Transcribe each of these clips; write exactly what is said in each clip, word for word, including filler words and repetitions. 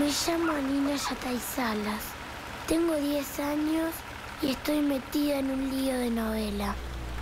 Me llamo Nina Yatay Salas. Tengo diez años y estoy metida en un lío de novela.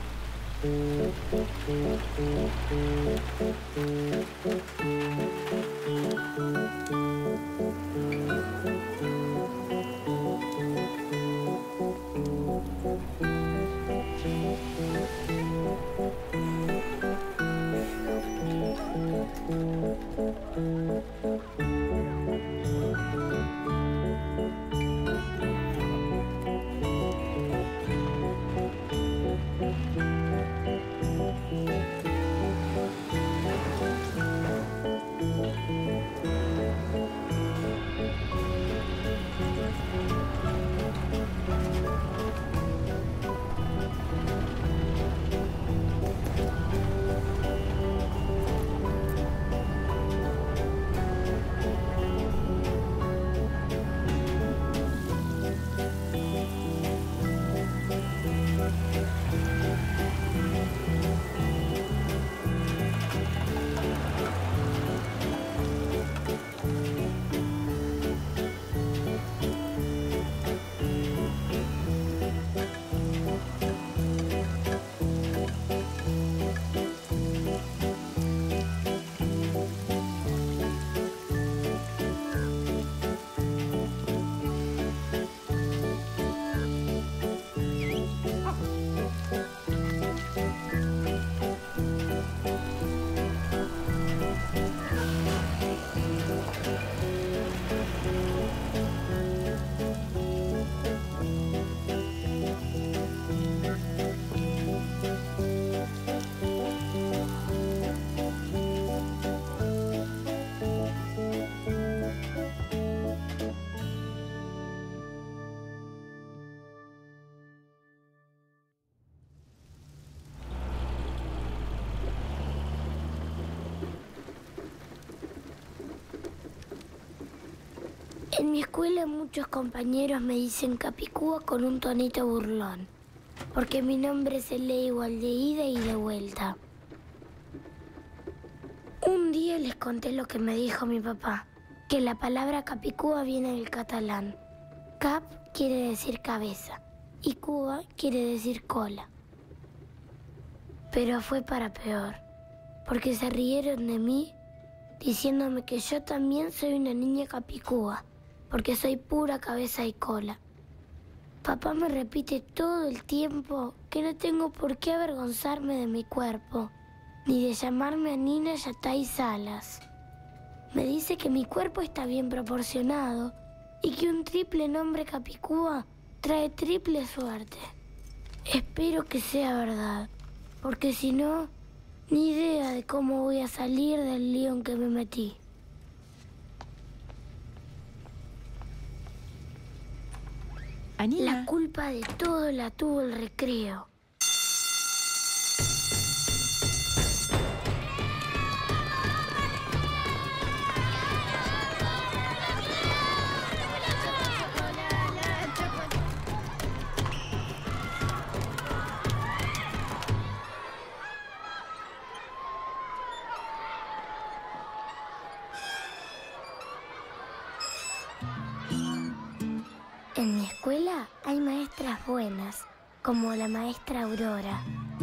En mi escuela muchos compañeros me dicen Capicúa con un tonito burlón, porque mi nombre se lee igual de ida y de vuelta. Un día les conté lo que me dijo mi papá, que la palabra Capicúa viene del catalán. Cap quiere decir cabeza y Cuba quiere decir cola. Pero fue para peor, porque se rieron de mí diciéndome que yo también soy una niña capicúa, porque soy pura cabeza y cola. Papá me repite todo el tiempo que no tengo por qué avergonzarme de mi cuerpo, ni de llamarme a Nina Yatay Salas. Me dice que mi cuerpo está bien proporcionado y que un triple nombre capicúa trae triple suerte. Espero que sea verdad, porque si no, ni idea de cómo voy a salir del lío en que me metí. Anina. La culpa de todo la tuvo el recreo. En mi escuela hay maestras buenas, como la maestra Aurora.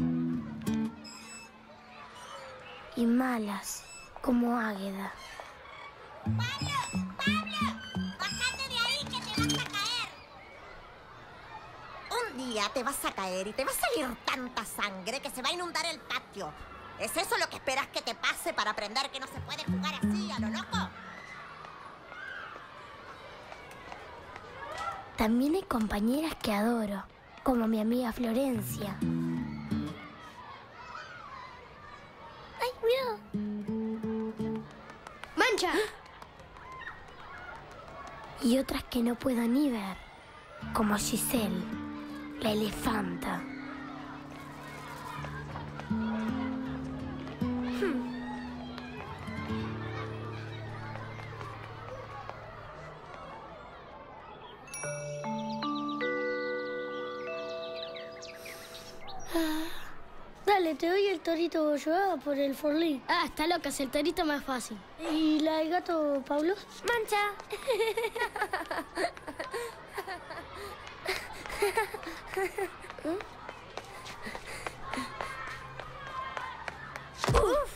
Y malas, como Águeda. ¡Pablo! ¡Pablo! ¡Bájate de ahí que te vas a caer! Un día te vas a caer y te va a salir tanta sangre que se va a inundar el patio. ¿Es eso lo que esperas que te pase para aprender que no se puede jugar así, a lo loco? También hay compañeras que adoro, como mi amiga Florencia. ¡Ay, cuidado! ¡Mancha! Y otras que no puedo ni ver, como Giselle, la elefanta. Hmm. Dale, te doy el torito Joao por el Forlí. Ah, está loca, es el torito más fácil. ¿Y la del gato Pablo? ¡Mancha! ¡Uf!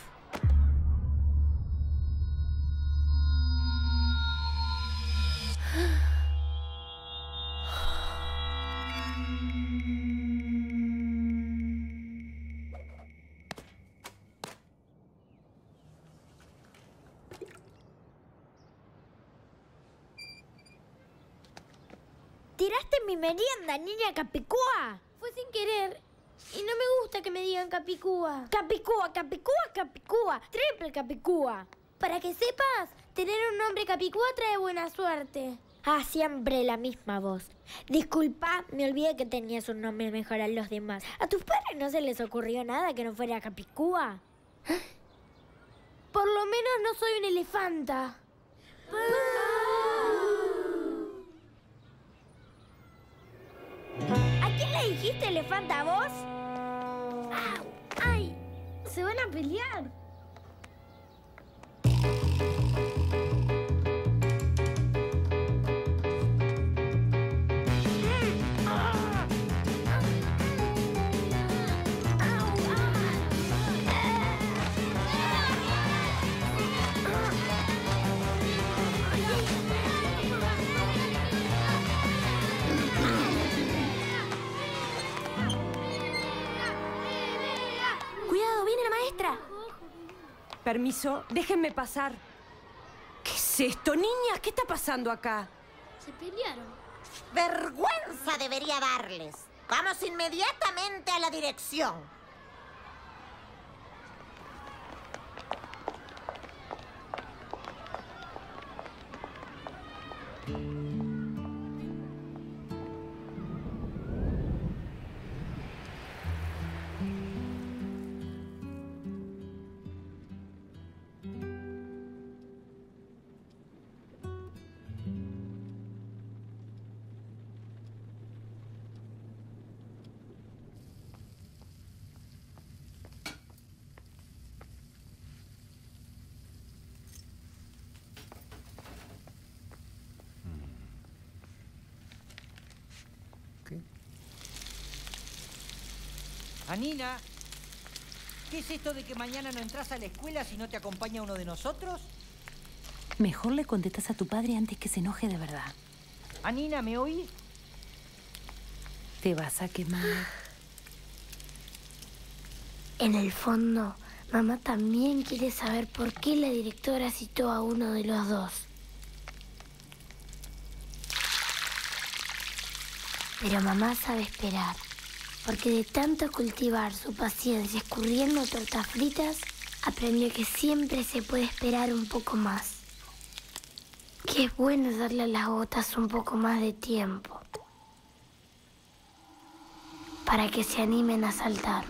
¡Tiraste mi merienda, niña Capicúa! Fue sin querer. Y no me gusta que me digan Capicúa. Capicúa, Capicúa, Capicúa. Triple Capicúa. Para que sepas, tener un nombre Capicúa trae buena suerte. Ah, siempre la misma voz. Disculpa, me olvidé que tenías un nombre mejor a los demás. ¿A tus padres no se les ocurrió nada que no fuera Capicúa? Por lo menos no soy una elefanta. ¿A quién le dijiste elefanta, vos? ¡Au! ¡Ay! Se van a pelear. Permiso, déjenme pasar. ¿Qué es esto, niñas? ¿Qué está pasando acá? Se pelearon. Vergüenza debería darles. Vamos inmediatamente a la dirección. ¿Qué? Anina, ¿qué es esto de que mañana no entras a la escuela si no te acompaña uno de nosotros? Mejor le contestas a tu padre antes que se enoje de verdad. Anina, ¿me oí? Te vas a quemar. En el fondo, mamá también quiere saber por qué la directora citó a uno de los dos. Pero mamá sabe esperar, porque de tanto cultivar su paciencia escurriendo tortas fritas, aprendió que siempre se puede esperar un poco más. Que es bueno darle a las gotas un poco más de tiempo, para que se animen a saltar.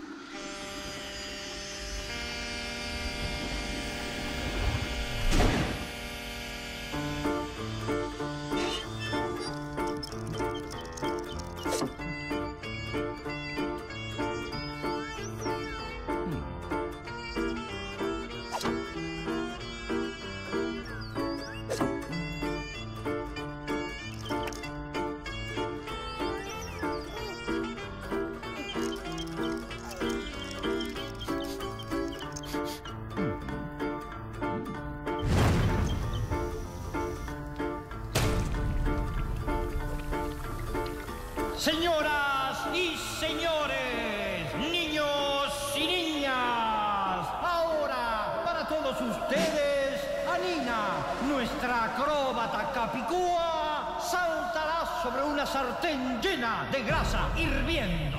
Señoras y señores, niños y niñas, ahora para todos ustedes, Anina, nuestra acróbata Capicúa, saltará sobre una sartén llena de grasa hirviendo.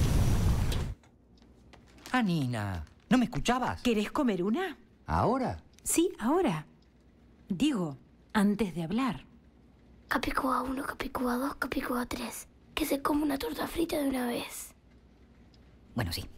Anina, ¿no me escuchabas? ¿Querés comer una? ¿Ahora? Sí, ahora. Digo, antes de hablar. Capicúa uno, Capicúa dos, Capicúa tres. Que se come una torta frita de una vez. Bueno, sí.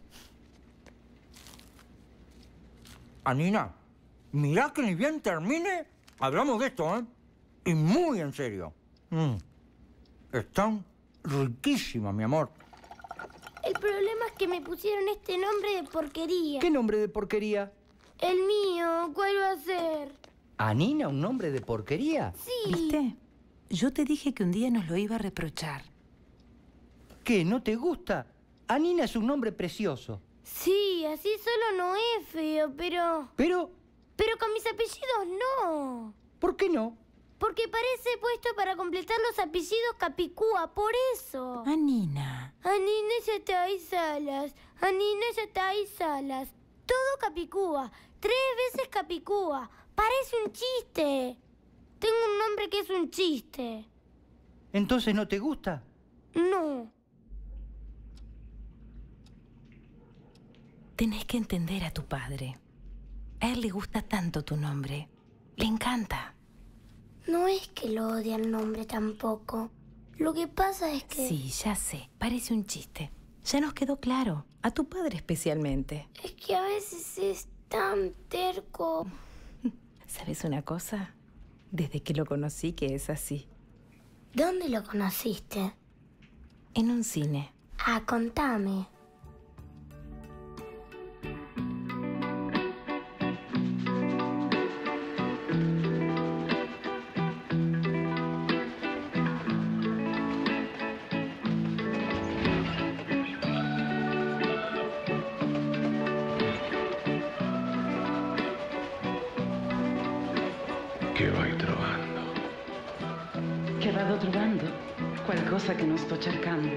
Anina, mirá que ni bien termine, hablamos de esto, ¿eh? Y muy en serio. Mm. Están riquísimas, mi amor. El problema es que me pusieron este nombre de porquería. ¿Qué nombre de porquería? El mío, ¿cuál va a ser? ¿Anina, un nombre de porquería? Sí. ¿Viste? Yo te dije que un día nos lo iba a reprochar. ¿Qué? ¿No te gusta? Anina es un nombre precioso. Sí, así solo no es feo, pero... Pero, Pero con mis apellidos no. ¿por qué no? Porque parece puesto para completar los apellidos Capicúa, por eso. Anina. Anina Yatay Salas, Anina Yatay Salas. Todo Capicúa, tres veces Capicúa. Parece un chiste. Tengo un nombre que es un chiste. ¿Entonces no te gusta? No. Tenés que entender a tu padre. A él le gusta tanto tu nombre. Le encanta. No es que lo odie el nombre tampoco. Lo que pasa es que... Sí, ya sé. Parece un chiste. Ya nos quedó claro. A tu padre especialmente. Es que a veces es tan terco. ¿Sabes una cosa? Desde que lo conocí que es así. ¿Dónde lo conociste? En un cine. Ah, contame. Che vai trovando? Che vado trovando? Qualcosa che non sto cercando.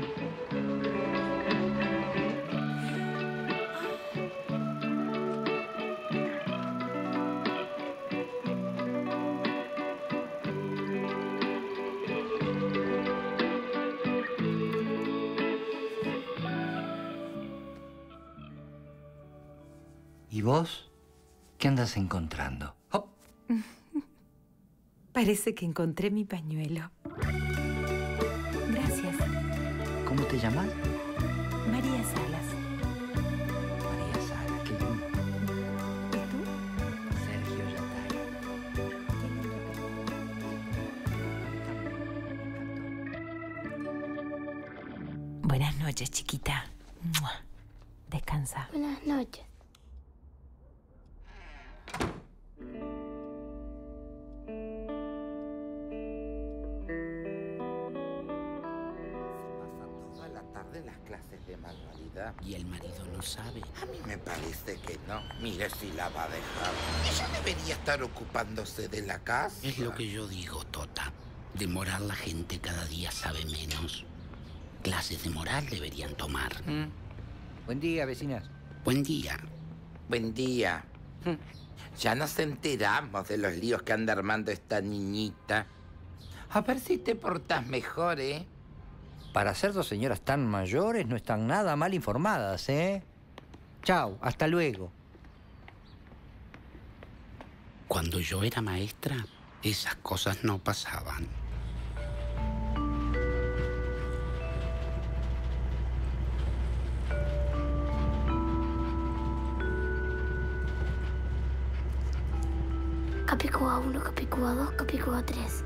¿Y vos? ¿Qué andas encontrando? Oh. Parece que encontré mi pañuelo. Gracias. ¿Cómo te llamas? María Salas. María Salas, qué lindo. ¿Y tú? Sergio Yatay. Buenas noches, chiquita. ¡Mua! Descansa. Buenas noches. De las clases de manualidad. Y el marido no sabe. A mí me parece que no. Mire si la va a dejar. Ella debería estar ocupándose de la casa. Es lo que yo digo, Tota. De moral la gente cada día sabe menos. Clases de moral deberían tomar. Mm. Buen día, vecinas. Buen día. Buen día. Ya nos enteramos de los líos que anda armando esta niñita. A ver si te portas mejor, ¿eh? Para ser dos señoras tan mayores no están nada mal informadas, ¿eh? Chao, hasta luego. Cuando yo era maestra, esas cosas no pasaban. Capicúa uno, Capicúa dos, Capicúa tres.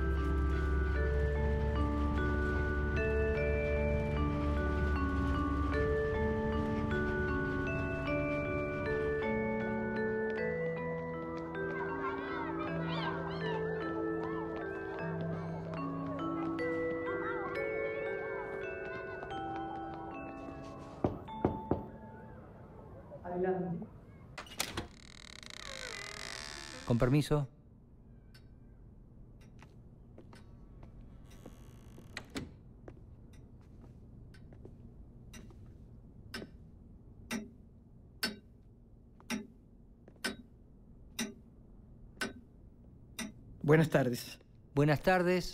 Adelante. Con permiso. Buenas tardes. Buenas tardes.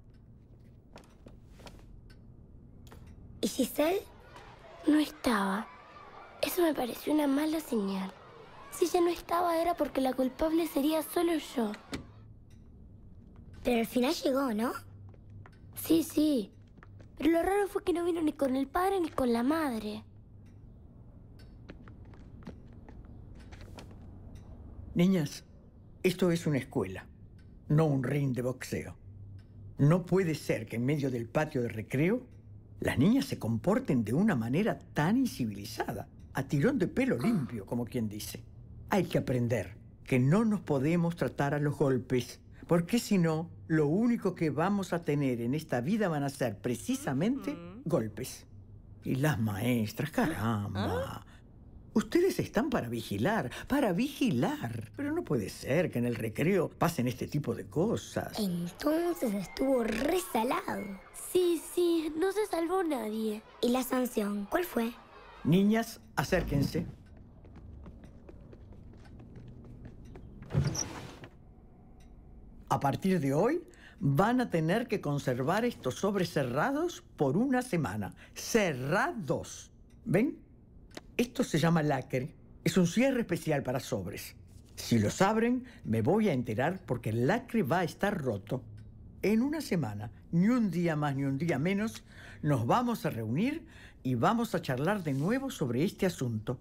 ¿Y Giselle? No estaba. Eso me pareció una mala señal. Si ella no estaba era porque la culpable sería solo yo. Pero al final llegó, ¿no? Sí, sí. Pero lo raro fue que no vino ni con el padre ni con la madre. Niñas, esto es una escuela, no un ring de boxeo. No puede ser que en medio del patio de recreo las niñas se comporten de una manera tan incivilizada, a tirón de pelo limpio, como quien dice. Hay que aprender que no nos podemos tratar a los golpes, porque si no, lo único que vamos a tener en esta vida van a ser precisamente golpes. Y las maestras, caramba. Ustedes están para vigilar, para vigilar. Pero no puede ser que en el recreo pasen este tipo de cosas. Entonces estuvo resalado. Sí, sí, no se salvó nadie. ¿Y la sanción? ¿Cuál fue? Niñas, acérquense. A partir de hoy, van a tener que conservar estos sobres cerrados por una semana. ¡Cerrados! ¿Ven? Esto se llama lacre. Es un cierre especial para sobres. Si los abren, me voy a enterar porque el lacre va a estar roto. En una semana, ni un día más ni un día menos, nos vamos a reunir y vamos a charlar de nuevo sobre este asunto.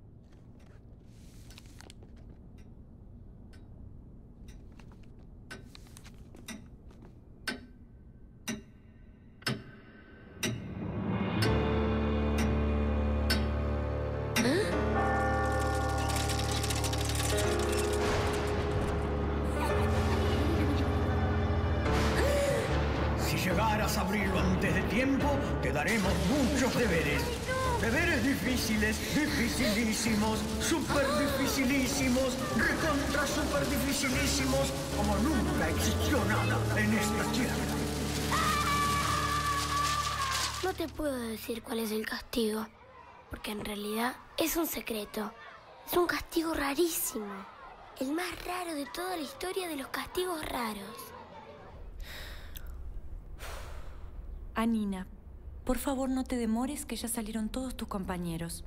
Si llegaras a abrirlo antes de tiempo, te daremos muchos deberes. Deberes difíciles, dificilísimos, súper dificilísimos, recontra súper dificilísimos, como nunca existió nada en esta tierra. No te puedo decir cuál es el castigo, porque en realidad es un secreto. Es un castigo rarísimo. El más raro de toda la historia de los castigos raros. Anina, por favor no te demores, que ya salieron todos tus compañeros.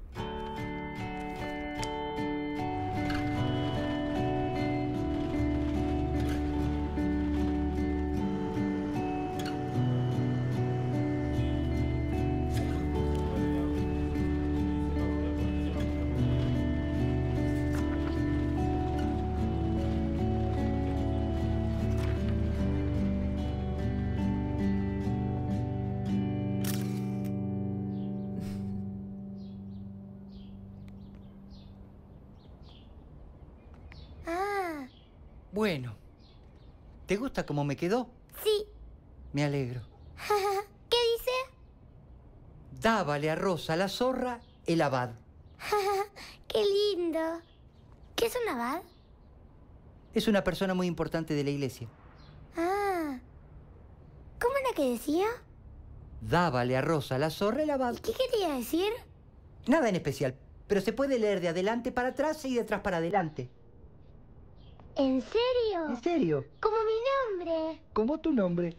Bueno, ¿te gusta cómo me quedó? Sí. Me alegro. ¿Qué dice? Dábale a Rosa la zorra el abad. ¡Qué lindo! ¿Qué es un abad? Es una persona muy importante de la iglesia. Ah. ¿Cómo era que decía? Dábale a Rosa la zorra el abad. ¿Y qué quería decir? Nada en especial, pero se puede leer de adelante para atrás y de atrás para adelante. ¿En serio? ¿En serio? Como mi nombre. ¿Cómo tu nombre?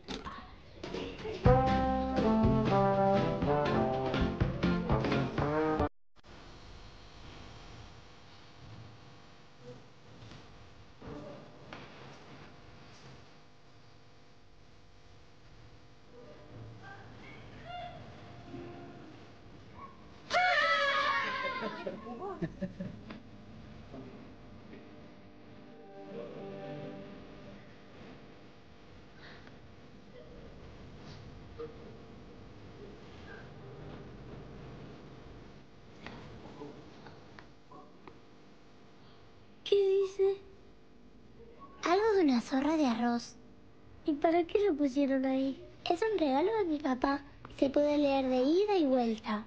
¿Qué dice? Algo de una zorra de arroz. ¿Y para qué lo pusieron ahí? Es un regalo de mi papá. Se puede leer de ida y vuelta.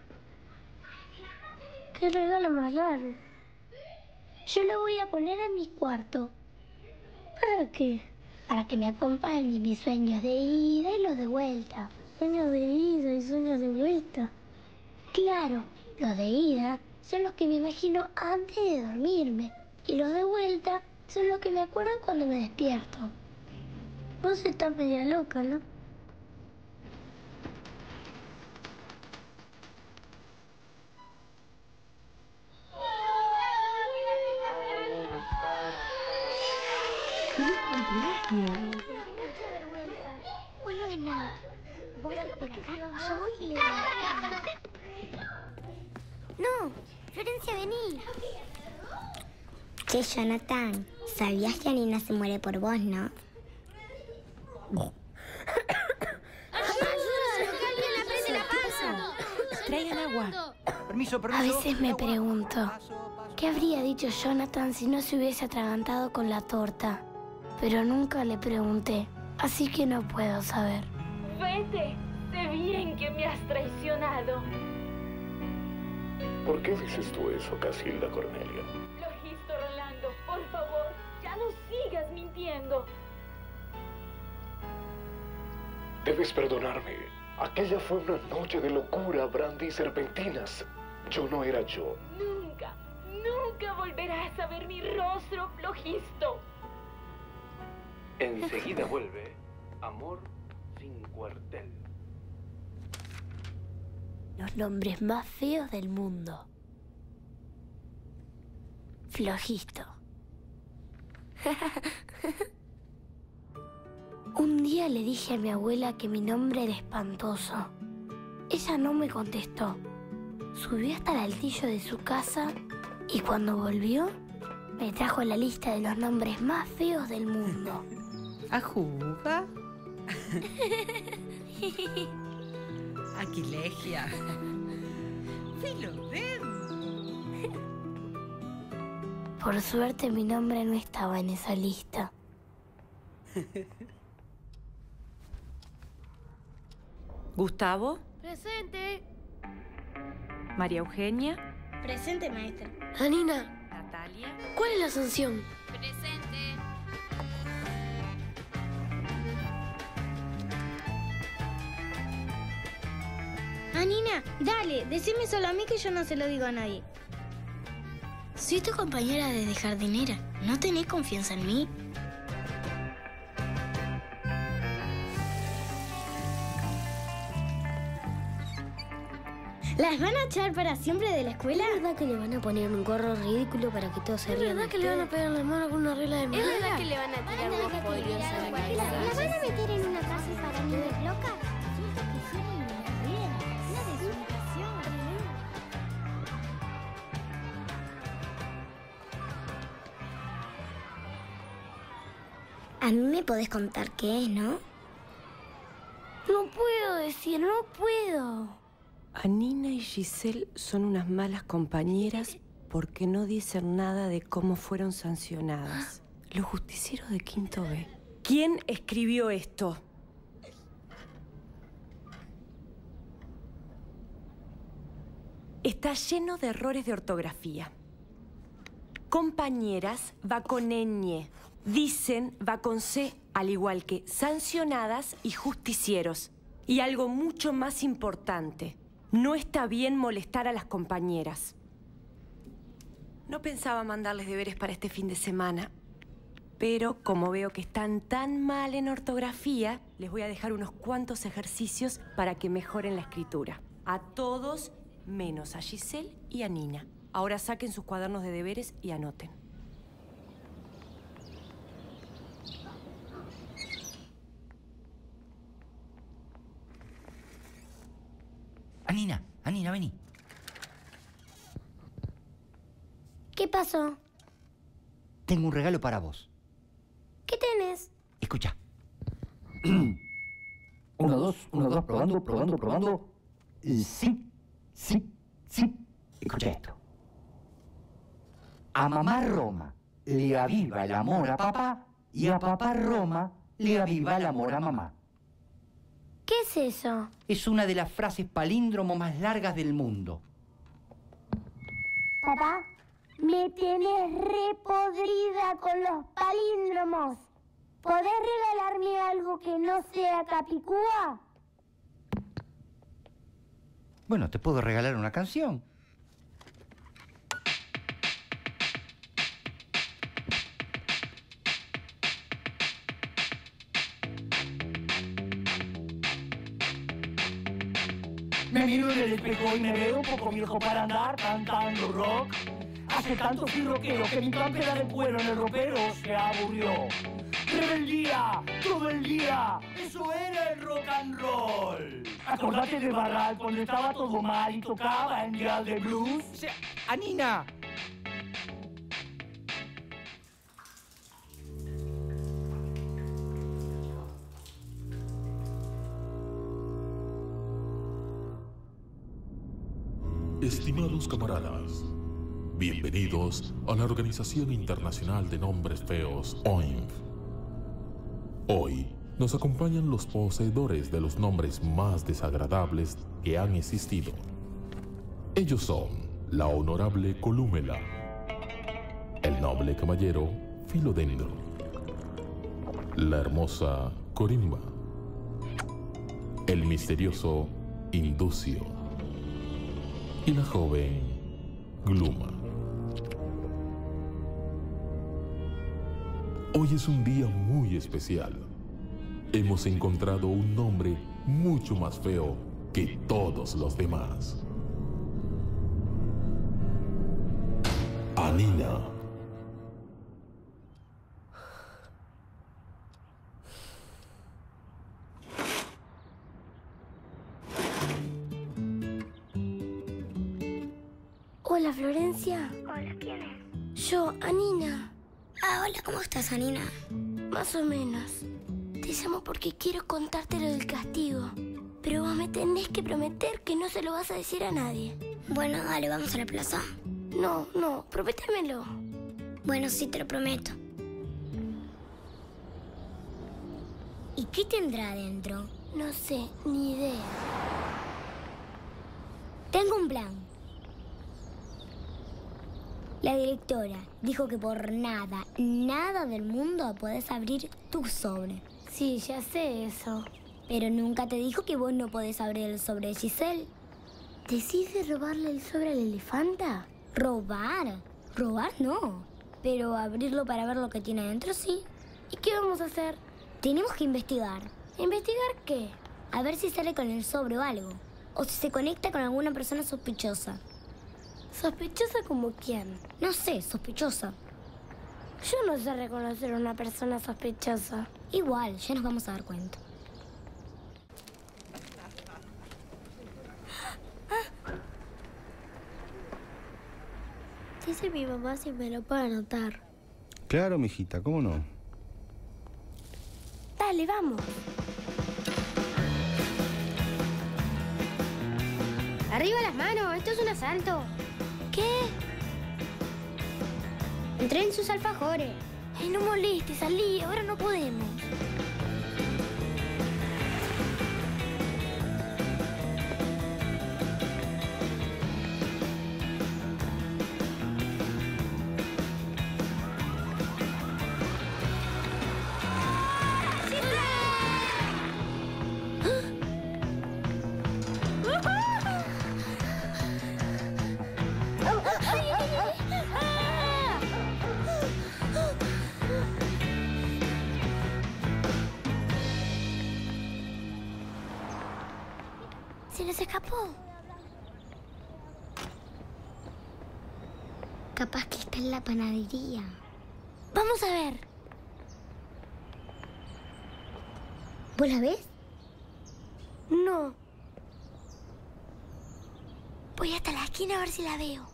¡Qué regalo más raro! Yo lo voy a poner en mi cuarto. ¿Para qué? Para que me acompañen mis sueños de ida y los de vuelta. ¿Sueños de ida y sueños de vuelta? Claro, los de ida son los que me imagino antes de dormirme. Y los de vuelta son los que me acuerdan cuando me despierto. Vos estás media loca, ¿no? vení. Che, Jonathan, ¿sabías que Anina se muere por vos, no? Traigan agua. Permiso, permiso. A veces me pregunto, ¿qué habría dicho Jonathan si no se hubiese atragantado con la torta? Pero nunca le pregunté, así que no puedo saber. Vete, sé bien que me has traicionado. ¿Por qué dices tú eso, Casilda Cornelia? Flojisto, Rolando, por favor, ya no sigas mintiendo. Debes perdonarme. Aquella fue una noche de locura, brandy y serpentinas. Yo no era yo. Nunca, nunca volverás a ver mi rostro, Flojisto. Enseguida vuelve Amor sin cuartel. Los nombres más feos del mundo. Flojisto. Un día le dije a mi abuela que mi nombre era espantoso. Ella no me contestó. Subió hasta el altillo de su casa y cuando volvió, me trajo la lista de los nombres más feos del mundo. ¿Ajuga? Aquilegia. Filodem. Por suerte mi nombre no estaba en esa lista. Gustavo. Presente. María Eugenia. Presente, maestra. Anina. Natalia. ¿Cuál es la sanción? Presente. Anina, dale, decime solo a mí que yo no se lo digo a nadie. Soy tu compañera de jardinera. ¿No tenés confianza en mí? ¿Las van a echar para siempre de la escuela? ¿Es verdad que le van a poner un gorro ridículo para que todos se rían? ¿Es verdad que le van a pegar la mano con una regla de madera? ¿Es verdad que le van a tirar unos pollos a la cabeza? ¿La van a meter en una casa para niños locas? A mí me podés contar qué es, ¿no? No puedo decir, no puedo. Anina y Giselle son unas malas compañeras porque no dicen nada de cómo fueron sancionadas. Los justicieros de Quinto B. ¿Quién escribió esto? Está lleno de errores de ortografía. Compañeras va con ñ. Dicen va con c, al igual que sancionadas y justicieros. Y algo mucho más importante. No está bien molestar a las compañeras. No pensaba mandarles deberes para este fin de semana, pero como veo que están tan mal en ortografía, les voy a dejar unos cuantos ejercicios para que mejoren la escritura. A todos, menos a Giselle y a Nina. Ahora saquen sus cuadernos de deberes y anoten. Anina, Anina, vení. ¿Qué pasó? Tengo un regalo para vos. ¿Qué tenés? Escucha. Uno, dos, uno, dos, probando, probando, probando. Sí, sí, sí. Escucha esto. A mamá Roma le aviva el amor a papá y a papá Roma le aviva el amor a mamá. ¿Qué es eso? Es una de las frases palíndromo más largas del mundo. Papá, me tenés repodrida con los palíndromos. ¿Podés regalarme algo que no sea Capicúa? Bueno, te puedo regalar una canción. Me miro en el espejo y me veo un poco viejo para andar cantando rock. Hace tanto fui rockero que mi campera de cuero en el ropero se aburrió. Rebeldía, todo el día. Eso era el rock and roll. Acordate de Barral cuando estaba todo mal y tocaba en jazz de blues. O sea, Anina. Estimados camaradas, bienvenidos a la Organización Internacional de Nombres Feos, O I N F. Hoy nos acompañan los poseedores de los nombres más desagradables que han existido. Ellos son la Honorable Colúmela, el Noble Caballero Filodendro, la Hermosa Corimba, el Misterioso Inducio y la Joven Gluma. Hoy es un día muy especial. Hemos encontrado un nombre mucho más feo que todos los demás. Anina. Hola, Florencia. Hola, ¿quién es? Yo, Anina. Ah, hola, ¿cómo estás, Anina? Más o menos. Te llamo porque quiero contarte lo del castigo. Pero vos me tenés que prometer que no se lo vas a decir a nadie. Bueno, dale, vamos a la plaza. No, no, prométemelo. Bueno, sí, te lo prometo. ¿Y qué tendrá adentro? No sé, ni idea. Tengo un plan. La directora dijo que por nada, nada del mundo podés abrir tu sobre. Sí, ya sé eso. Pero nunca te dijo que vos no podés abrir el sobre de Giselle. ¿Decís de robarle el sobre al elefanta? ¿Robar? Robar no. Pero abrirlo para ver lo que tiene adentro, sí. ¿Y qué vamos a hacer? Tenemos que investigar. ¿Investigar qué? A ver si sale con el sobre o algo. O si se conecta con alguna persona sospechosa. ¿Sospechosa como quién? No sé, sospechosa. Yo no sé reconocer a una persona sospechosa. Igual, ya nos vamos a dar cuenta. Dice mi mamá si me lo puede anotar. Claro, mijita, ¿cómo no? Dale, vamos. ¡Arriba las manos! ¡Esto es un asalto! ¿Qué? Entré en sus alfajores. Ay, no molestes, salí. Ahora no podemos. Se les escapó. Capaz que está en la panadería. Vamos a ver. ¿Vos la ves? No. Voy hasta la esquina a ver si la veo.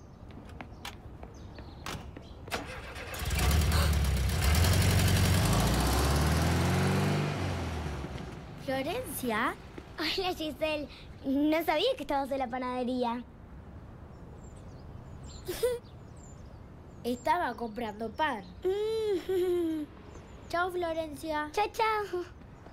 Florencia. Hola, Giselle. No sabía que estabas en la panadería. Estaba comprando pan. Chao, Florencia. Chao, chao.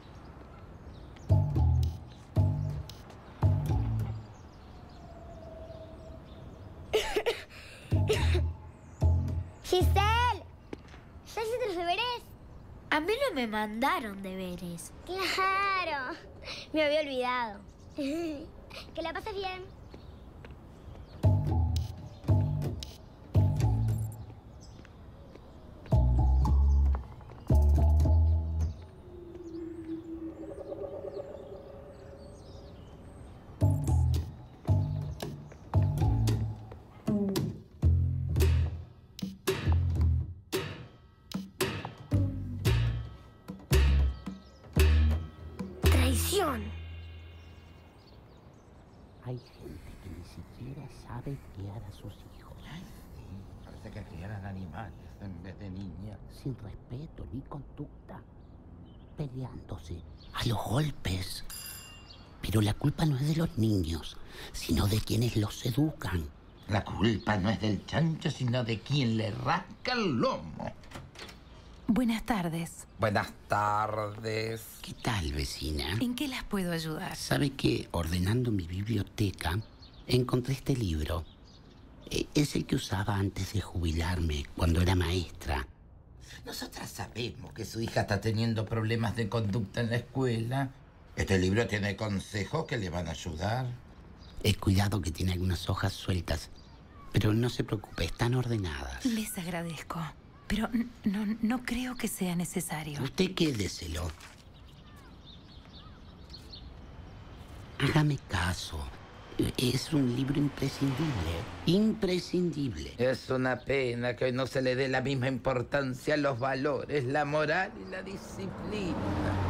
Giselle, ¿ya hiciste los deberes? A mí no me mandaron deberes. Claro, me había olvidado. Que la pases bien. sabe criar a sus hijos. Parece que criaran animales en vez de niñas. Sin respeto ni conducta. Peleándose a los golpes. Pero la culpa no es de los niños, sino de quienes los educan. La culpa no es del chancho, sino de quien le rasca el lomo. Buenas tardes. Buenas tardes. ¿Qué tal, vecina? ¿En qué las puedo ayudar? ¿Sabe que ordenando mi biblioteca encontré este libro? E- Es el que usaba antes de jubilarme, cuando era maestra. Nosotras sabemos que su hija está teniendo problemas de conducta en la escuela. Este libro tiene consejos que le van a ayudar. He cuidado que tiene algunas hojas sueltas, pero no se preocupe, están ordenadas. Les agradezco, pero n- no, no creo que sea necesario. Usted quédeselo. Hágame caso. Es un libro imprescindible. Imprescindible. Es una pena que hoy no se le dé la misma importancia a los valores, la moral y la disciplina.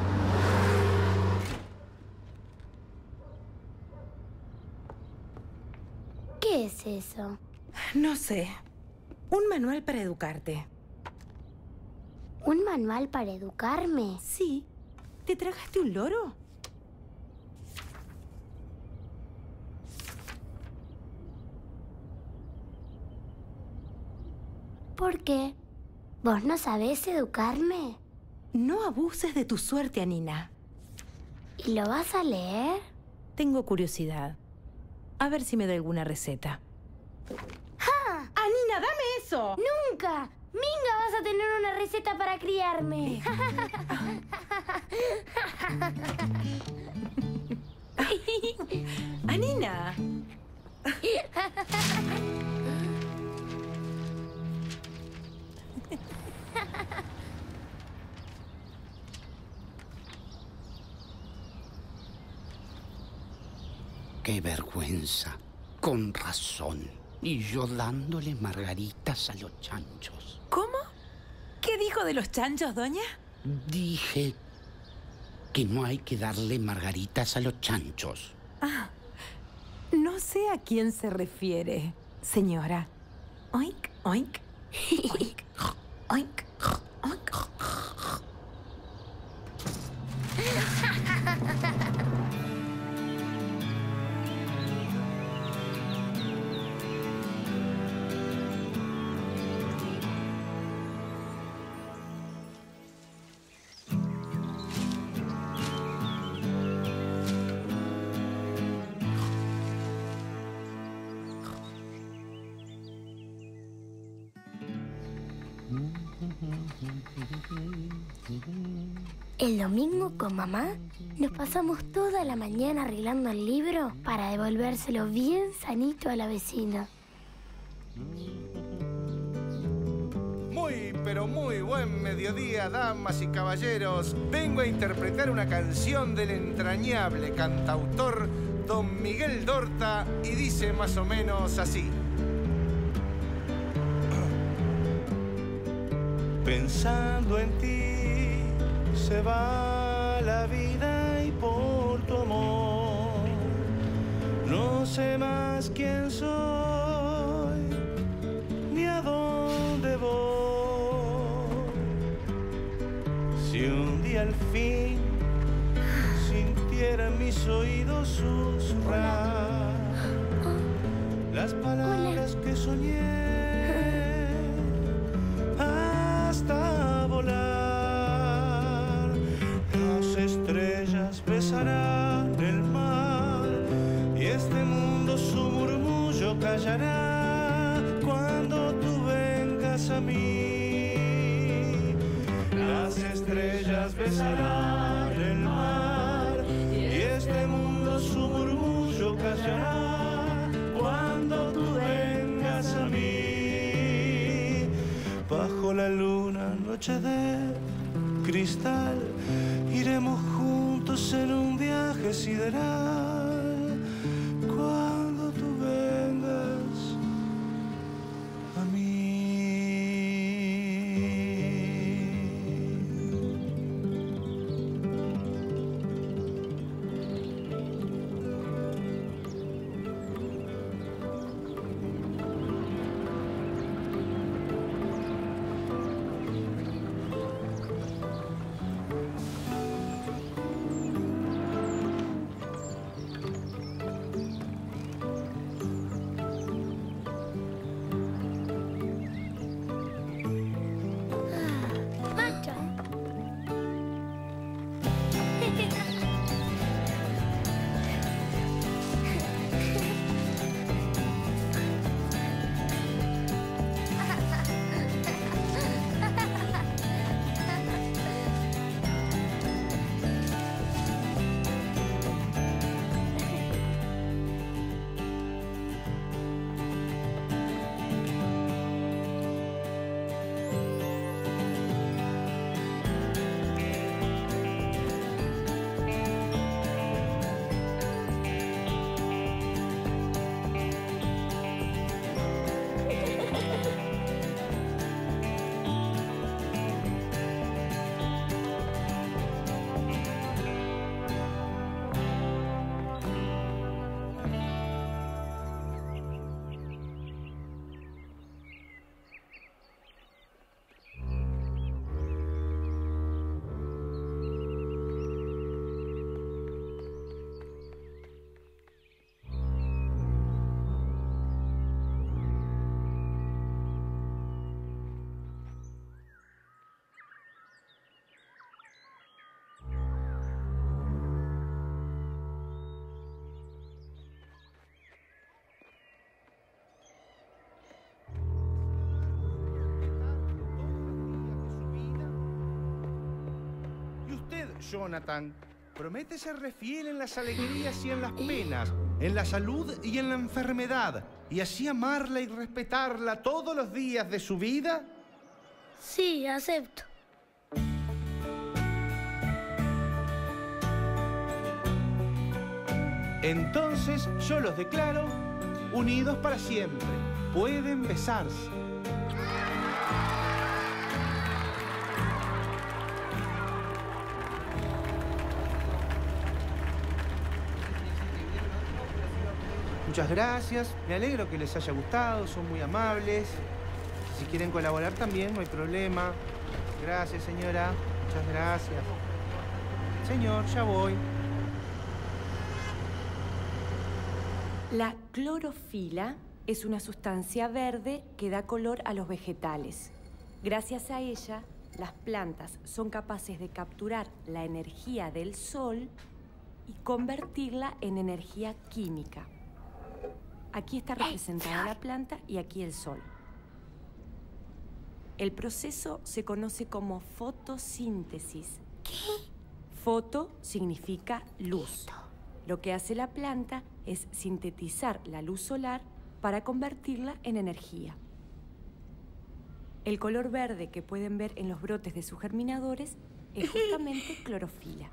¿Qué es eso? No sé. Un manual para educarte. ¿Un manual para educarme? Sí. ¿Te tragaste un loro? ¿Por qué? ¿Vos no sabés educarme? No abuses de tu suerte, Anina. ¿Y lo vas a leer? Tengo curiosidad. A ver si me da alguna receta. ¡Ja! ¡Anina, dame eso! ¡Nunca! ¡Minga, vas a tener una receta para criarme! ¡Anina! ¡Qué vergüenza! Con razón. Y yo dándole margaritas a los chanchos. ¿Cómo? ¿Qué dijo de los chanchos, doña? Dije que no hay que darle margaritas a los chanchos. Ah, no sé a quién se refiere, señora. Oink, oink, oink, oink, oink. El domingo con mamá nos pasamos toda la mañana arreglando el libro para devolvérselo bien sanito a la vecina. Muy, pero muy buen mediodía, damas y caballeros. Vengo a interpretar una canción del entrañable cantautor Don Miguel Dorta y dice más o menos así. Pensando en ti se va la vida y por tu amor no sé más quién soy ni a dónde voy. Si un día al fin sintiera en mis oídos susurrar las palabras que soñé hasta volar, las estrellas besarán el mar y este mundo su murmullo callará cuando tú vengas a mí. Las estrellas besarán el mar y este mundo su murmullo callará cuando tú vengas a mí. Bajo la luna, noche de cristal, iremos juntos en un viaje sideral. Cuando tú vengas a mí. Jonathan. Promete ser fiel en las alegrías y en las penas, en la salud y en la enfermedad, y así amarla y respetarla todos los días de su vida. Sí, acepto. Entonces yo los declaro unidos para siempre. Pueden besarse. Muchas gracias, me alegro que les haya gustado, son muy amables. Si quieren colaborar también, no hay problema. Gracias, señora, muchas gracias. Señor, ya voy. La clorofila es una sustancia verde que da color a los vegetales. Gracias a ella, las plantas son capaces de capturar la energía del sol y convertirla en energía química. Aquí está representada la planta y aquí el sol. El proceso se conoce como fotosíntesis. ¿Qué? Foto significa luz. Lo que hace la planta es sintetizar la luz solar para convertirla en energía. El color verde que pueden ver en los brotes de sus germinadores es justamente clorofila.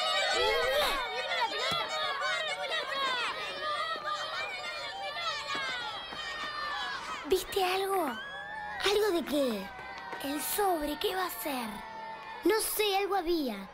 ¿Viste algo? ¿Algo de qué? El sobre, ¿qué va a ser? No sé, algo había.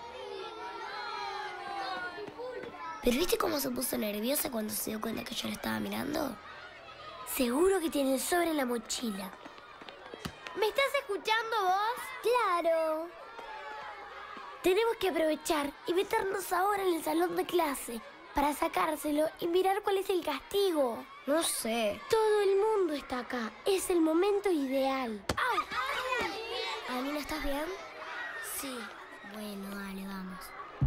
¿Pero viste cómo se puso nerviosa cuando se dio cuenta que yo la estaba mirando? Seguro que tiene el sobre en la mochila. ¿Me estás escuchando vos? Claro. Tenemos que aprovechar y meternos ahora en el salón de clase para sacárselo y mirar cuál es el castigo. No sé. Todo el mundo está acá. Es el momento ideal. ¡Au! ¿Anina, estás bien? Sí. Bueno, dale, vamos.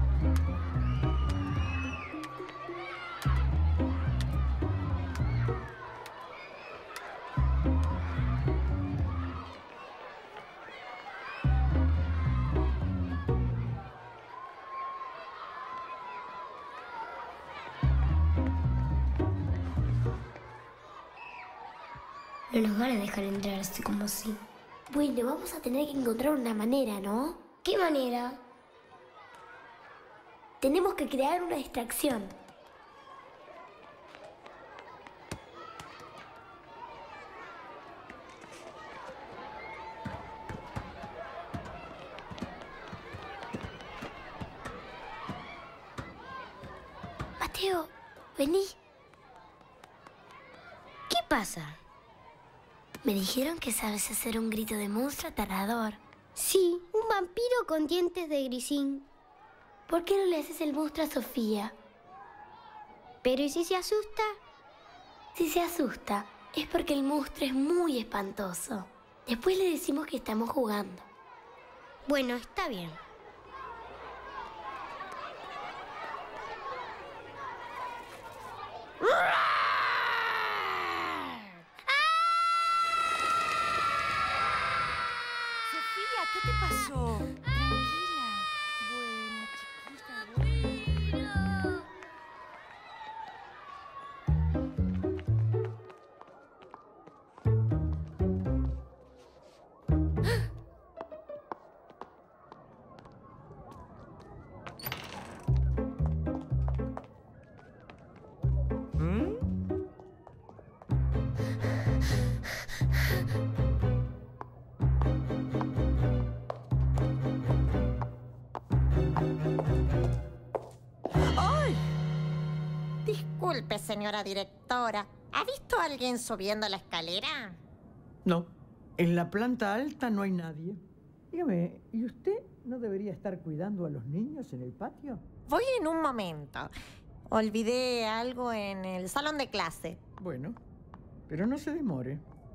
No nos van a dejar entrar así como así. Bueno, vamos a tener que encontrar una manera, ¿no? ¿Qué manera? Tenemos que crear una distracción. Mateo, vení. ¿Qué pasa? Me dijeron que sabes hacer un grito de monstruo aterrador. Sí, un vampiro con dientes de grisín. ¿Por qué no le haces el monstruo a Sofía? ¿Pero y si se asusta? Si se asusta, es porque el monstruo es muy espantoso. Después le decimos que estamos jugando. Bueno, está bien. ¿Qué te pasó? Tranquila. Bueno, chiquita, bueno. ¿Mm? Disculpe, señora directora. ¿Ha visto a alguien subiendo la escalera? No, en la planta alta no hay nadie. Dígame, ¿y usted no debería estar cuidando a los niños en el patio? Voy en un momento. Olvidé algo en el salón de clase. Bueno, pero no se demore.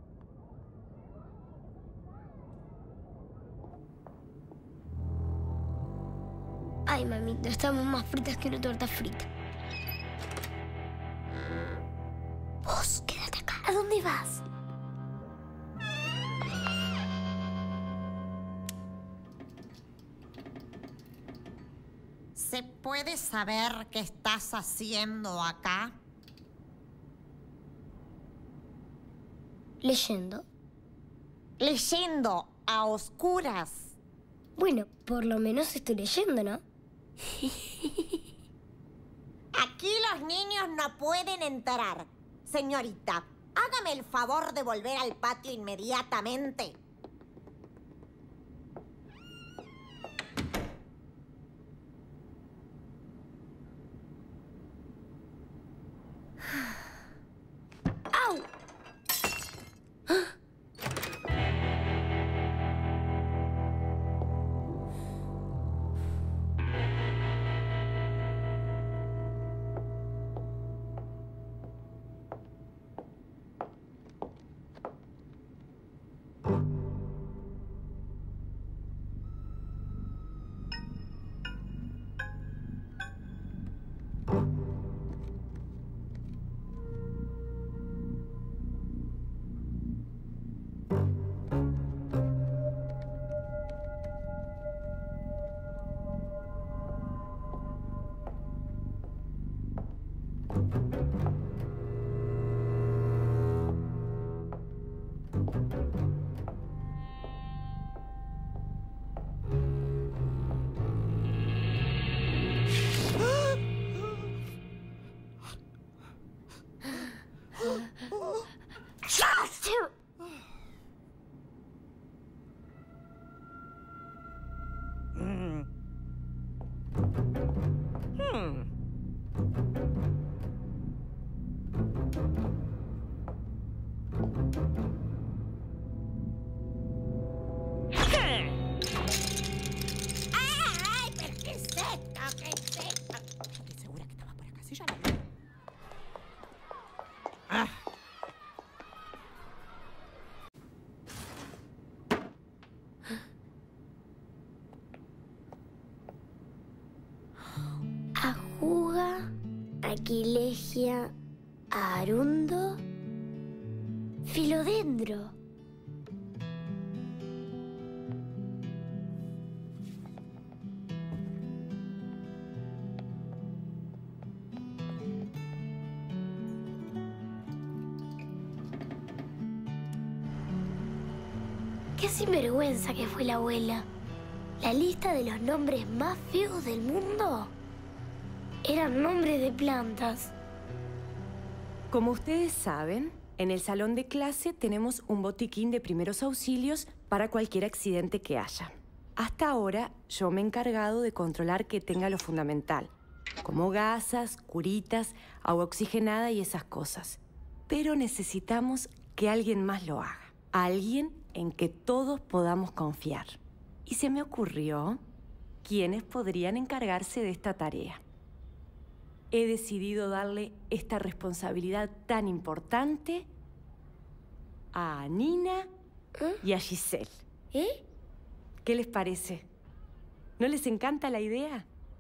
Ay, mamita, estamos más fritas que una torta frita. Vos, quédate acá. ¿A dónde vas? ¿Se puede saber qué estás haciendo acá? Leyendo. Leyendo a oscuras. Bueno, por lo menos estoy leyendo, ¿no? Aquí los niños no pueden entrar. Señorita, hágame el favor de volver al patio inmediatamente. ¡Au! ¡Ay, pero qué es esto! ¿Qué es esto? Estoy segura que estaba por acá. Sí, ya lo vi. Ah. Ajuga, Aquilegia, Arundo, Filodendro. Qué sinvergüenza que fue la abuela. La lista de los nombres más feos del mundo eran nombres de plantas. Como ustedes saben, en el salón de clase tenemos un botiquín de primeros auxilios para cualquier accidente que haya. Hasta ahora, yo me he encargado de controlar que tenga lo fundamental, como gasas, curitas, agua oxigenada y esas cosas. Pero necesitamos que alguien más lo haga. Alguien en que todos podamos confiar. Y se me ocurrió quiénes podrían encargarse de esta tarea. He decidido darle esta responsabilidad tan importante a Nina y a Giselle. ¿Eh? ¿Qué les parece? ¿No les encanta la idea?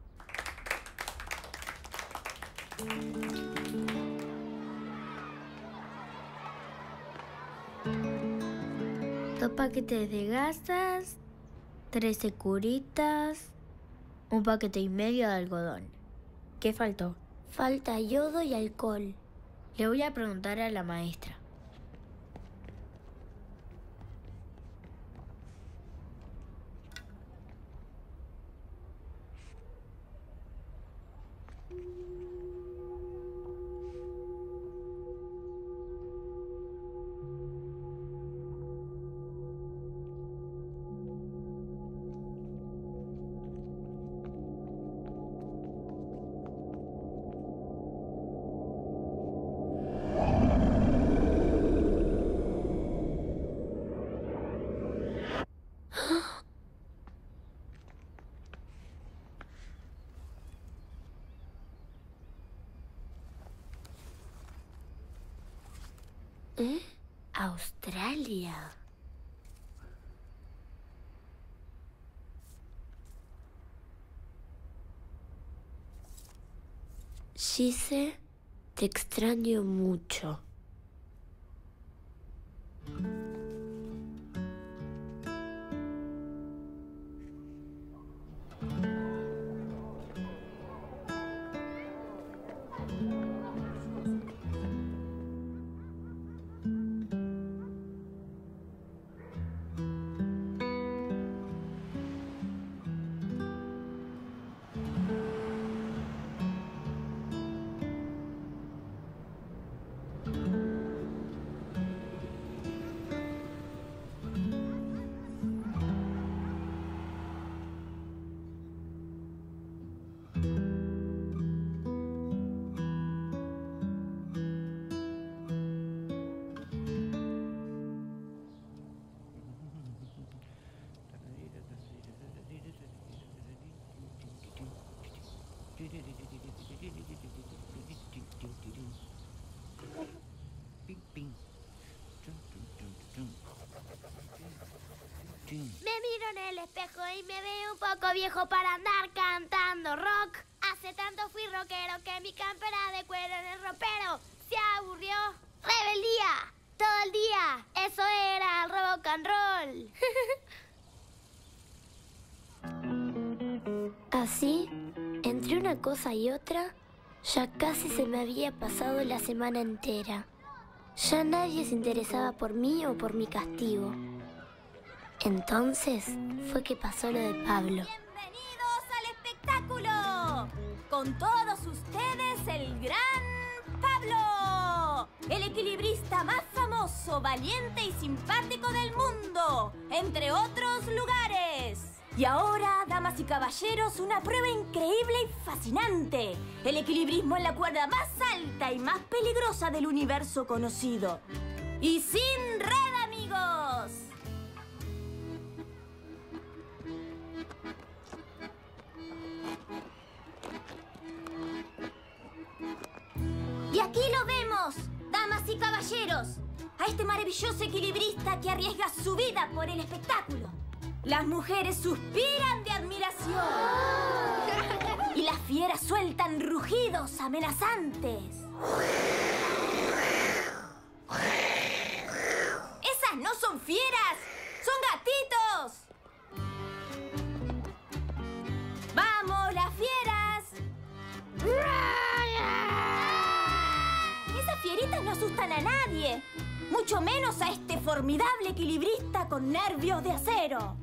Dos paquetes de gasas, trece curitas, un paquete y medio de algodón. ¿Qué faltó? Falta yodo y alcohol. Le voy a preguntar a la maestra. ¿Eh? Australia. Gise, te extraño mucho. Me miro en el espejo y me veo un poco viejo para andar cantando rock. Hace tanto fui rockero que mi campera de cuero en el ropero se aburrió. ¡Rebeldía! Todo el día. Eso era el rock and roll. Así, entre una cosa y otra, ya casi se me había pasado la semana entera. Ya nadie se interesaba por mí o por mi castigo. Entonces fue que pasó lo de Pablo. ¡Bienvenidos al espectáculo! Con todos ustedes el gran Pablo, el equilibrista más famoso, valiente y simpático del mundo, entre otros lugares. Y ahora, damas y caballeros, una prueba increíble y fascinante. El equilibrismo en la cuerda más alta y más peligrosa del universo conocido. Y sin red, amigos. Y aquí lo vemos, damas y caballeros, a este maravilloso equilibrista que arriesga su vida por el espectáculo. Las mujeres suspiran de admiración y las fieras sueltan rugidos amenazantes. ¡Esas no son fieras! ¡Son gatitos! ¡Vamos, las fieras! Esas fieritas no asustan a nadie, mucho menos a este formidable equilibrista con nervios de acero.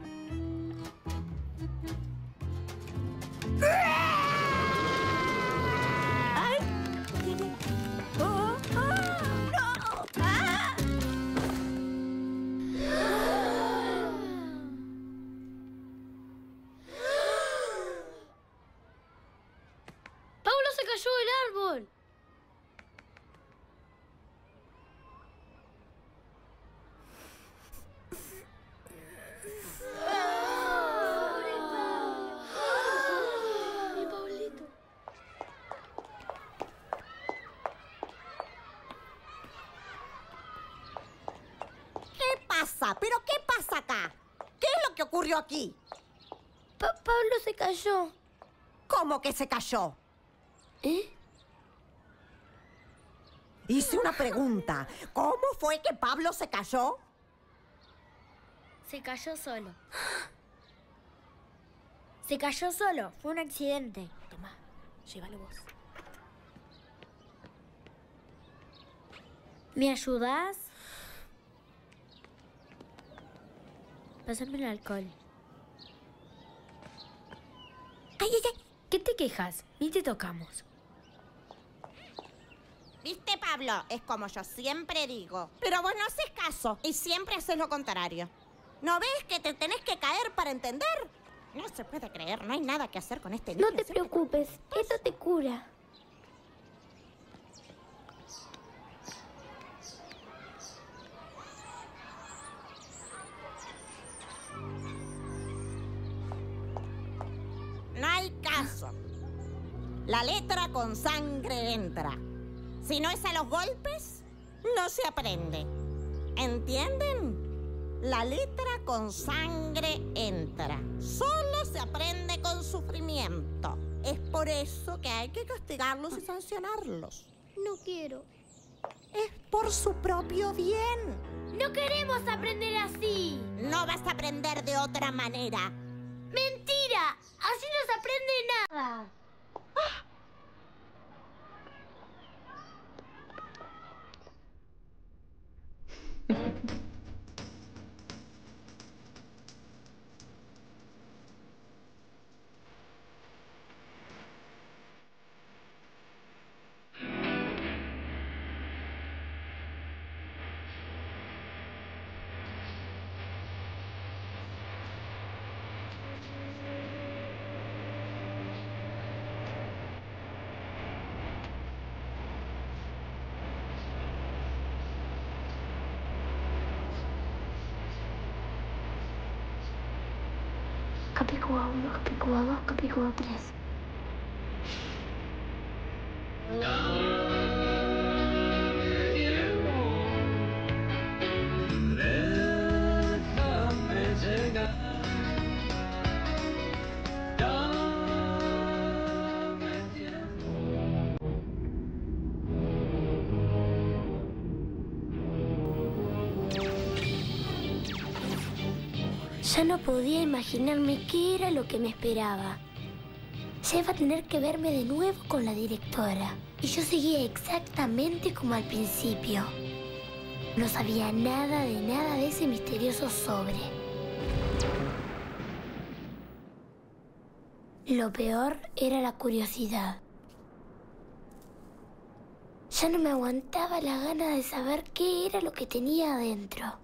¡Ay! ¡Oh! ¡Oh! ¡No! ¡Ah! ¡Pablo se cayó del árbol! ¿Pero qué pasa acá? ¿Qué es lo que ocurrió aquí? Pa- Pablo se cayó. ¿Cómo que se cayó? ¿Eh? Hice una pregunta. ¿Cómo fue que Pablo se cayó? Se cayó solo. Se cayó solo. Fue un accidente. Tomá, llévalo vos. ¿Me ayudás? Pásame el alcohol. ¡Ay, ay, ay! ¿Qué te quejas? Ni te tocamos. ¿Viste, Pablo? Es como yo siempre digo. Pero vos no haces caso y siempre haces lo contrario. ¿No ves que te tenés que caer para entender? No se puede creer, no hay nada que hacer con este niño. No te preocupes, esto te cura. No hay caso. La letra con sangre entra. Si no es a los golpes, no se aprende. ¿Entienden? La letra con sangre entra. Solo se aprende con sufrimiento. Es por eso que hay que castigarlos y sancionarlos. No quiero. Es por su propio bien. No queremos aprender así. No vas a aprender de otra manera. ¡Mentira! Así no se aprende nada. ¡Ah! Capicúa uno, Capicúa dos, Capicúa tres. Ya no podía imaginarme qué era lo que me esperaba. Ya iba a tener que verme de nuevo con la directora. Y yo seguía exactamente como al principio. No sabía nada de nada de ese misterioso sobre. Lo peor era la curiosidad. Ya no me aguantaba la gana de saber qué era lo que tenía adentro.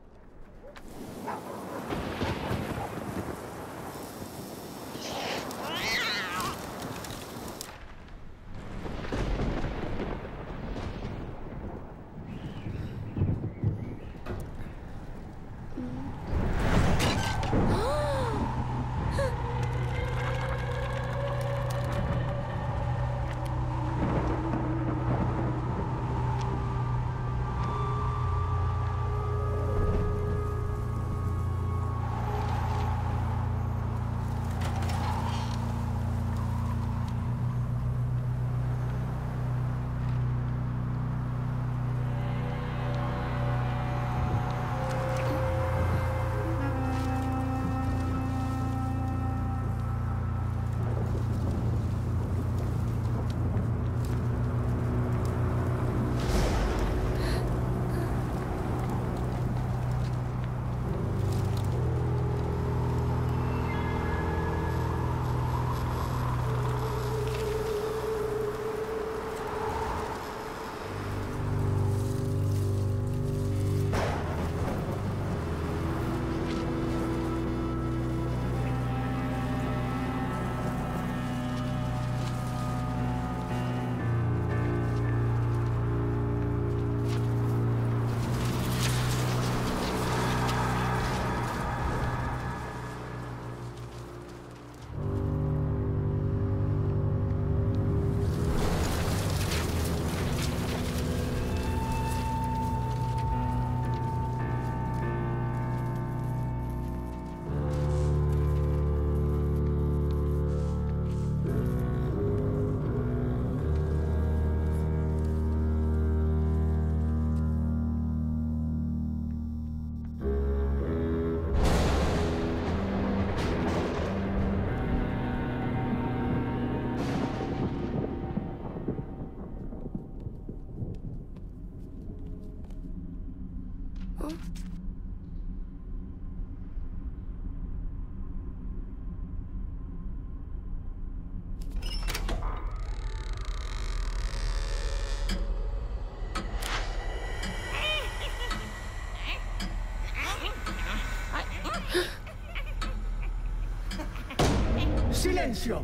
¡Silencio!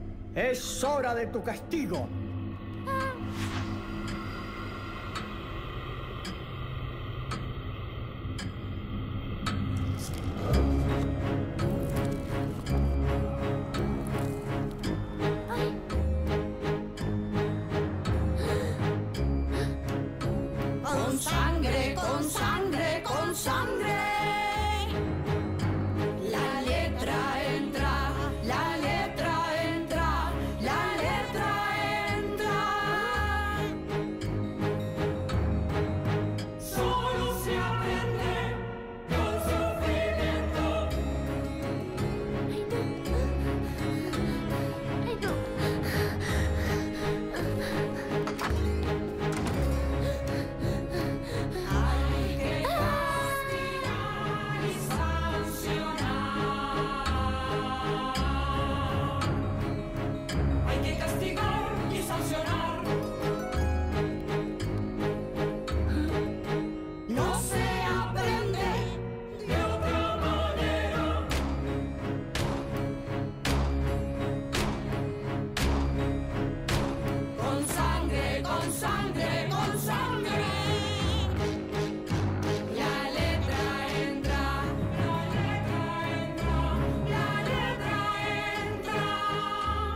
Es hora de tu castigo. Con sangre, con sangre, con sangre. La letra entra, la letra entra, la letra entra. Solo se aprende con sufrimiento. Ay, no. Hay que castigar y sancionar. Hay que castigar y sancionar. No se aprende de otra manera. Con sangre, con sangre, con sangre. La letra entra, la letra entra, la letra entra.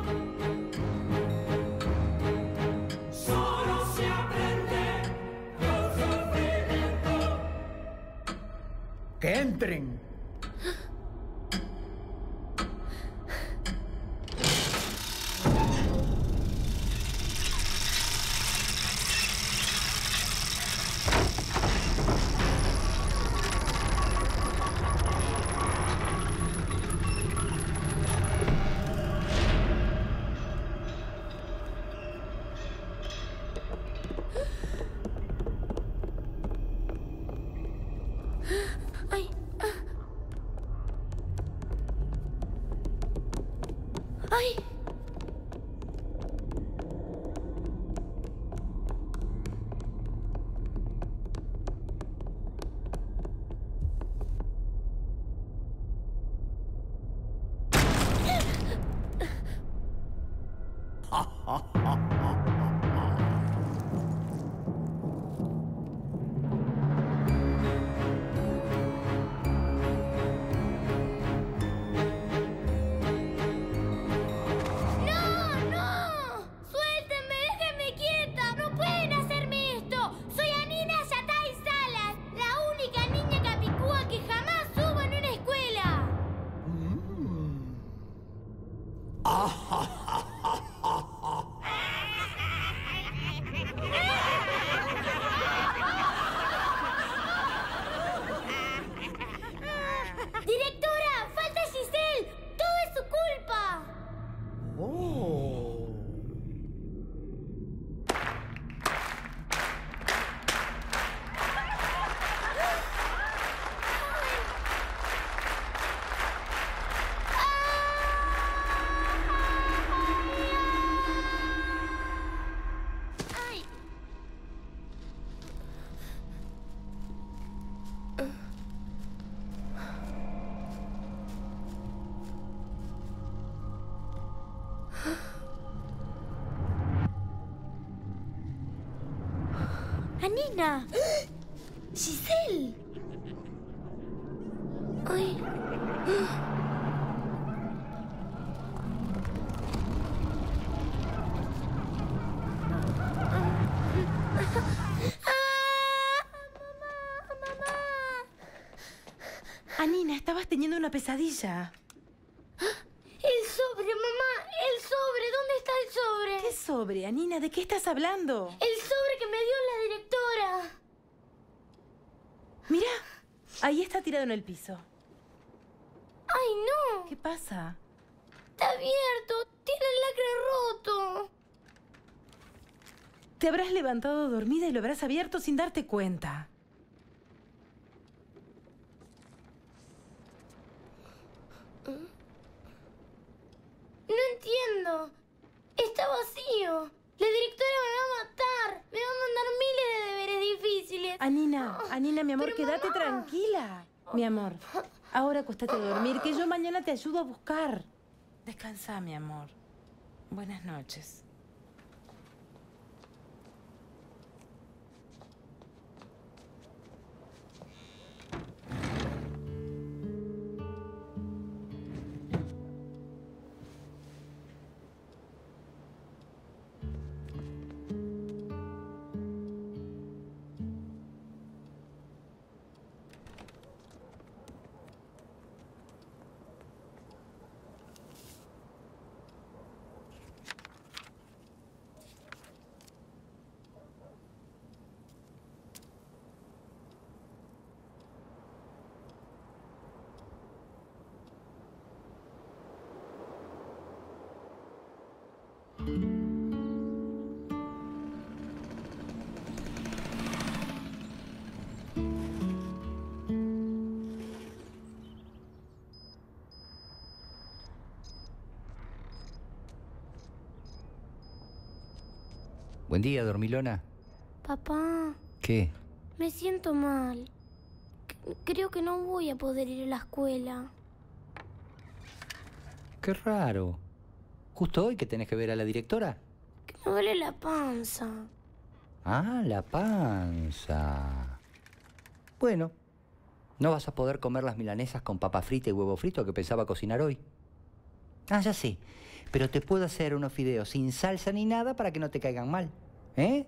Solo se aprende con sufrimiento. ¡Que entren! ¡Ay! ¡Anina! ¡Giselle! ¡Ay! Anina, estabas teniendo una pesadilla. ¡El sobre, mamá! ¡El sobre! ¿Dónde está el sobre? ¿Qué sobre, Anina? ¿De qué estás hablando? El sobre que me dio la directora. Mira, ahí está tirado en el piso. ¡Ay, no! ¿Qué pasa? Está abierto. Tiene el lacre roto. Te habrás levantado dormida y lo habrás abierto sin darte cuenta. No entiendo. Está vacío. La directora me va a matar. Me va a mandar miles de deberes difíciles. Anina, Anina, mi amor, Pero, quédate mamá. tranquila. Mi amor, ahora acostate a dormir, que yo mañana te ayudo a buscar. Descansa, mi amor. Buenas noches. Buen día, dormilona. Papá, ¿Qué? me siento mal. C- Creo que no voy a poder ir a la escuela. Qué raro. ¿Justo hoy que tenés que ver a la directora? Que me duele la panza. Ah, la panza. Bueno, ¿no vas a poder comer las milanesas con papa frita y huevo frito que pensaba cocinar hoy? Ah, ya sé. Pero te puedo hacer unos fideos sin salsa ni nada para que no te caigan mal. ¿Eh?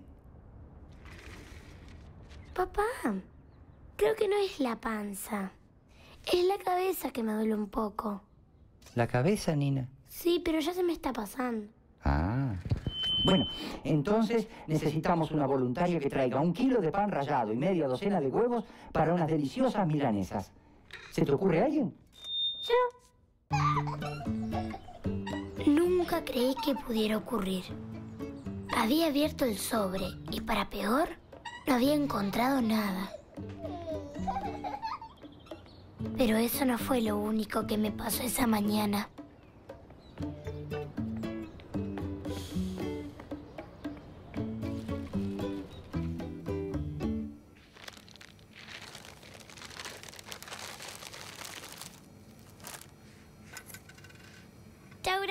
Papá, creo que no es la panza. Es la cabeza que me duele un poco. ¿La cabeza, Nina? Sí, pero ya se me está pasando. Ah. Bueno, entonces necesitamos una voluntaria que traiga un kilo de pan rallado y media docena de huevos para unas deliciosas milanesas. ¿Se te ocurre alguien? Yo. Nunca creí que pudiera ocurrir. Había abierto el sobre y, para peor, no había encontrado nada. Pero eso no fue lo único que me pasó esa mañana.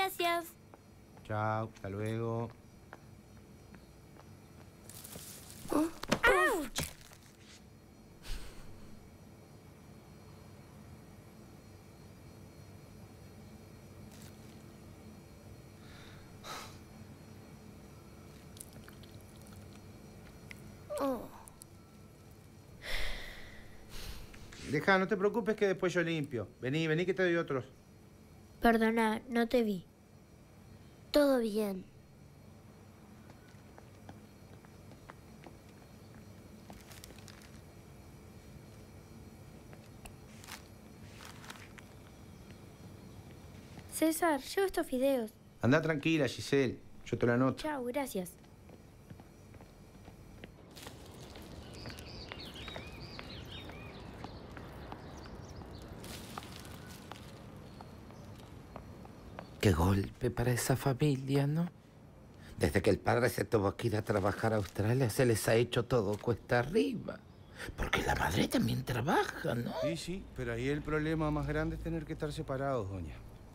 Gracias. Chao, hasta luego. ¡Auch! Oh. Deja, no te preocupes que después yo limpio. Vení, vení que te doy otros. Perdona, no te vi. Todo bien. César, llevo estos fideos. Anda tranquila, Giselle. Yo te lo anoto. Chao, gracias. Qué golpe para esa familia, ¿no? Desde que el padre se tuvo que ir a trabajar a Australia, se les ha hecho todo cuesta arriba. Porque la madre también trabaja, ¿no? Sí, sí, pero ahí el problema más grande es tener que estar separados, doña.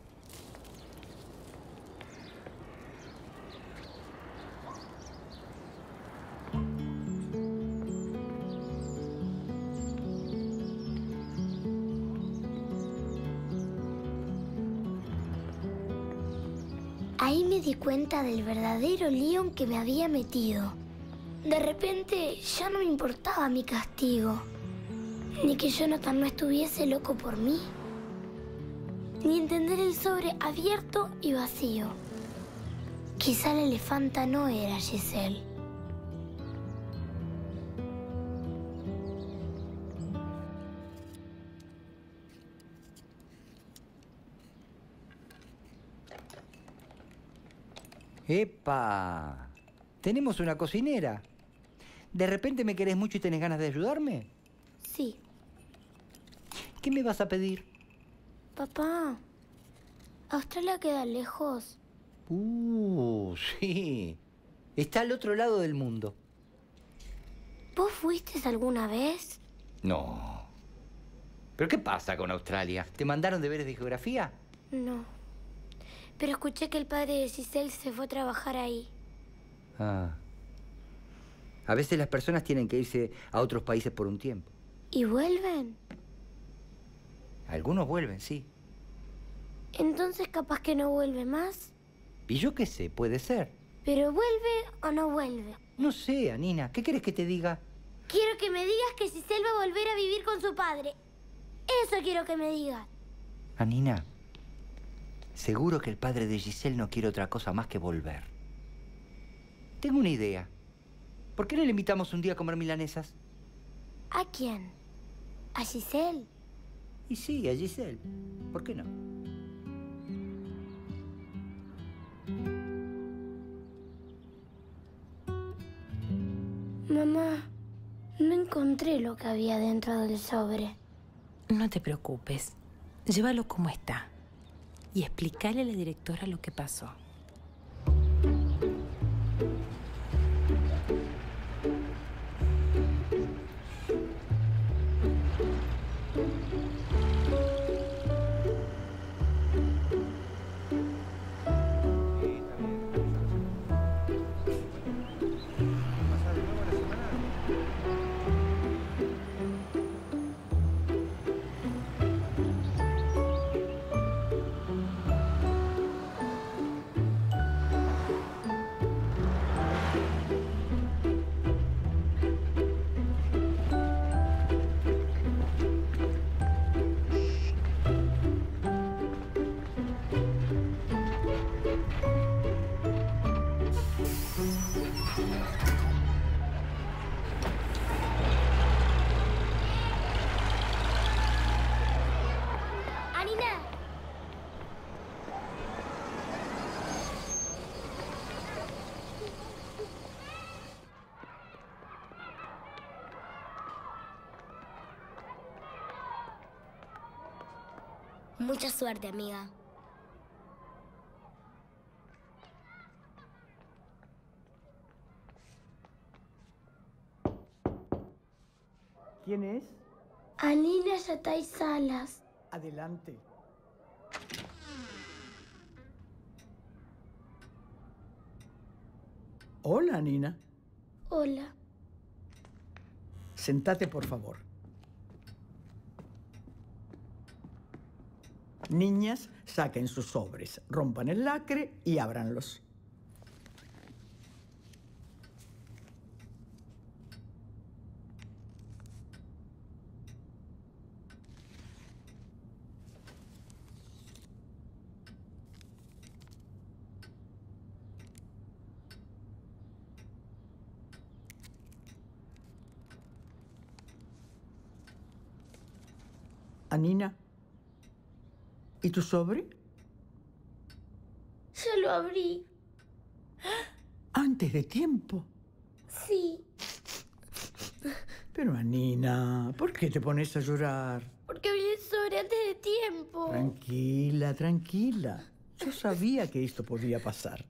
Ahí me di cuenta del verdadero lío en que me había metido. De repente ya no me importaba mi castigo, ni que Jonathan no estuviese loco por mí, ni entender el sobre abierto y vacío. Quizá la elefanta no era Giselle. ¡Epa! Tenemos una cocinera. ¿De repente me querés mucho y tenés ganas de ayudarme? Sí. ¿Qué me vas a pedir? Papá, Australia queda lejos. Uh, sí. Está al otro lado del mundo. ¿Vos fuiste alguna vez? No. ¿Pero qué pasa con Australia? ¿Te mandaron deberes de geografía? No. Pero escuché que el padre de Giselle se fue a trabajar ahí. Ah. A veces las personas tienen que irse a otros países por un tiempo. ¿Y vuelven? Algunos vuelven, sí. Entonces capaz que no vuelve más. Y yo qué sé, puede ser. ¿Pero vuelve o no vuelve? No sé, Anina. ¿Qué querés que te diga? Quiero que me digas que Giselle va a volver a vivir con su padre. Eso quiero que me digas. Anina, seguro que el padre de Giselle no quiere otra cosa más que volver. Tengo una idea. ¿Por qué no le invitamos un día a comer milanesas? ¿A quién? ¿A Giselle? Y sí, a Giselle. ¿Por qué no? Mamá, no encontré lo que había dentro del sobre. No te preocupes. Llévalo como está. Y explícale a la directora lo que pasó. Mucha suerte, amiga. ¿Quién es? Anina Yatay Salas. Adelante. Hola, Nina. Hola. Sentate, por favor. Niñas, saquen sus sobres, rompan el lacre y ábranlos. Anina, ¿y tu sobre? Ya lo abrí. Antes de tiempo. Sí. Pero Anina, ¿por qué te pones a llorar? Porque abrí el sobre antes de tiempo. Tranquila, tranquila. Yo sabía que esto podía pasar.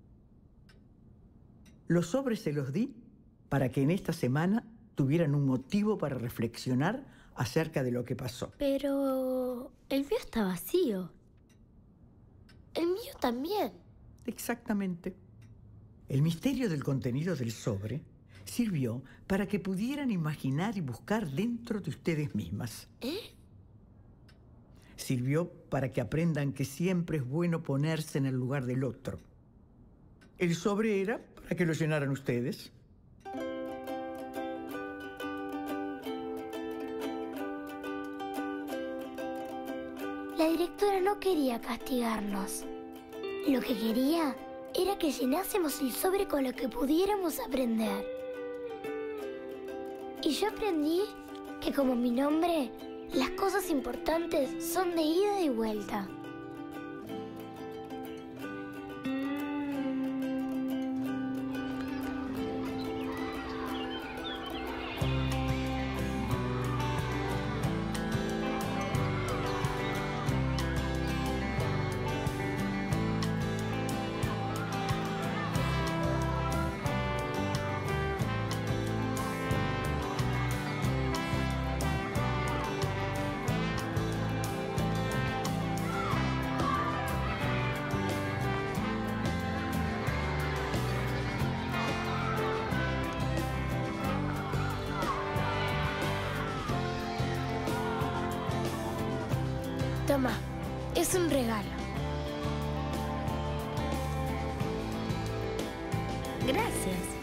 Los sobres se los di para que en esta semana tuvieran un motivo para reflexionar acerca de lo que pasó. Pero el mío está vacío. El mío también. Exactamente. El misterio del contenido del sobre sirvió para que pudieran imaginar y buscar dentro de ustedes mismas. ¿Eh? Sirvió para que aprendan que siempre es bueno ponerse en el lugar del otro. El sobre era para que lo llenaran ustedes. La directora no quería castigarnos. Lo que quería era que llenásemos el sobre con lo que pudiéramos aprender. Y yo aprendí que, como mi nombre, las cosas importantes son de ida y vuelta. Toma, es un regalo. Gracias.